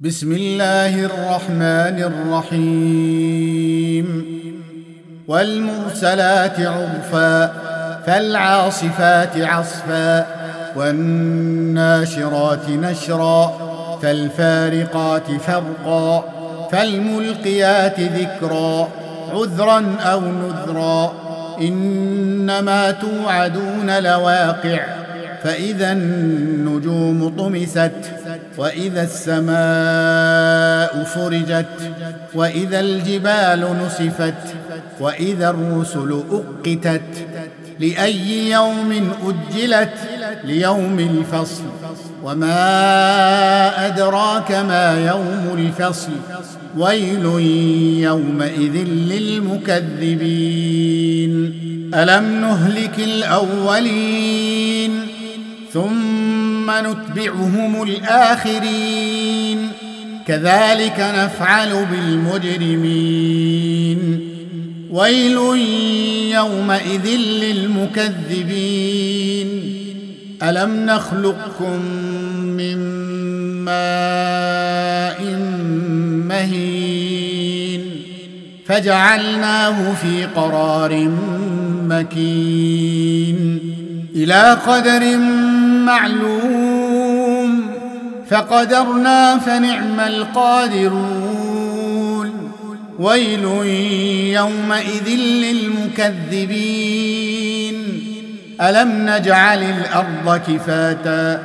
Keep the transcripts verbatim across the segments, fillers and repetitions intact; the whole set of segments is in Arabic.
بسم الله الرحمن الرحيم والمرسلات عرفا فالعاصفات عصفا والناشرات نشرا فالفارقات فرقا فالملقيات ذكرا عذرا أو نذرا إنما توعدون لواقع فإذا النجوم طمست وإذا السماء فرجت وإذا الجبال نسفت وإذا الرسل أقتت لأي يوم أجلت ليوم الفصل وما أدراك ما يوم الفصل ويل يومئذ للمكذبين ألم نهلك الأولين ثم نتبعهم الآخرين كذلك نفعل بالمجرمين ويل يومئذ للمكذبين ألم نخلقكم من ماء مهين فجعلناه في قرار مكين إلى قدر معلوم فقدرنا فنعم القادرون ويل يومئذ للمكذبين ألم نجعل الأرض كفاتا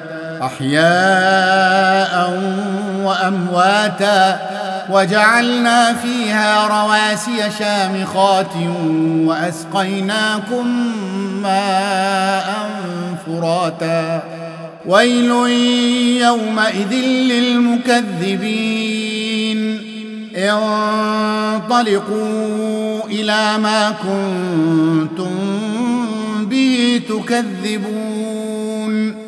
أحياء وأمواتا وجعلنا فيها رواسي شامخات وأسقيناكم ماء فراتا ويل يومئذ للمكذبين انطلقوا إلى ما كنتم به تكذبون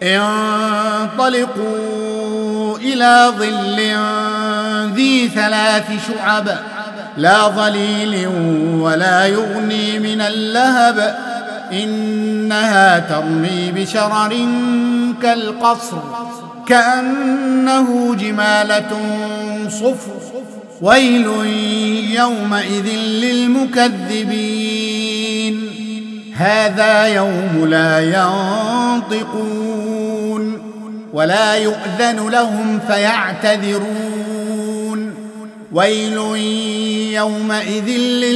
انطلقوا إلى ظل ذي ثلاث شعب لا ظليل ولا يغني من اللهب إنها ترمي بشرر كالقصر كأنه جمالة صفر ويل يومئذ للمكذبين هذا يوم لا ينطقون ولا يؤذن لهم فيعتذرون ويل يومئذ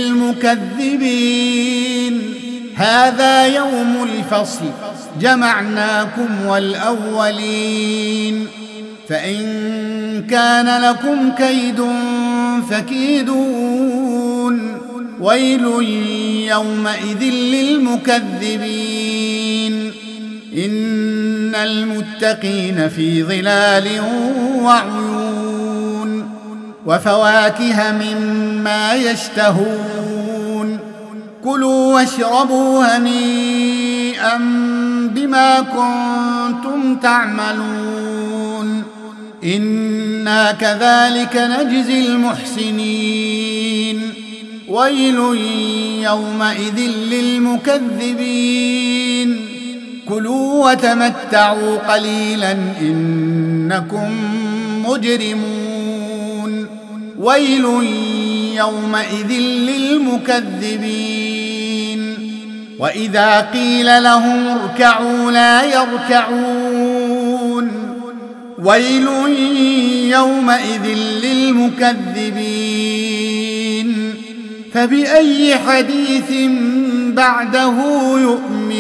للمكذبين هذا يوم الفصل جمعناكم والأولين فإن كان لكم كيد فكيدون ويل يومئذ للمكذبين إن المتقين في ظلال وعيون وفواكه مما يشتهون كلوا واشربوا هنيئا بما كنتم تعملون إنا كذلك نجزي المحسنين ويل يومئذ للمكذبين كلوا وتمتعوا قليلا إنكم مجرمون ويل يومئذ للمكذبين وإذا قيل لهم اركعوا لا يركعون ويل يومئذ للمكذبين فبأي حديث بعده يؤمنون